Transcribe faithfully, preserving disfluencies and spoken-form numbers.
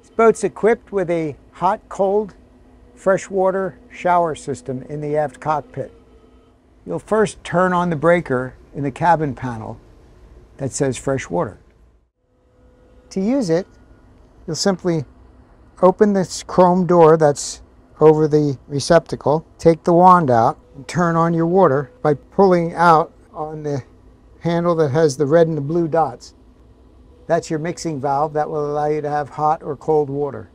This boat's equipped with a hot-cold freshwater shower system in the aft cockpit. You'll first turn on the breaker in the cabin panel that says fresh water. To use it, you'll simply open this chrome door that's over the receptacle, take the wand out, and turn on your water by pulling out on the handle that has the red and the blue dots. That's your mixing valve that will allow you to have hot or cold water.